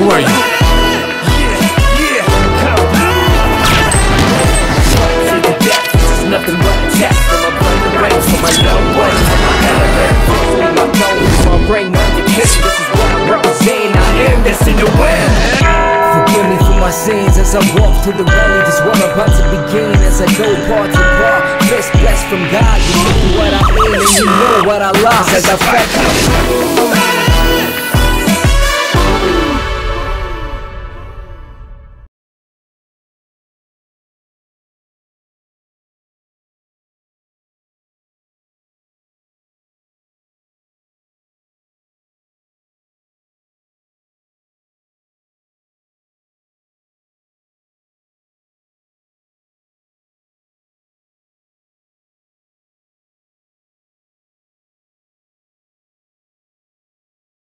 Who are you? Nothing but a test for my brother ranks, for my loved ones, for my element, my bones, my brain under kiss. This is what I represent, I am destined to win. Forgive me for my sins as I walk through the valley. This what I'm about to begin as I go part to part. Just blessed from God, you know what I mean and you know what I lost as I felt.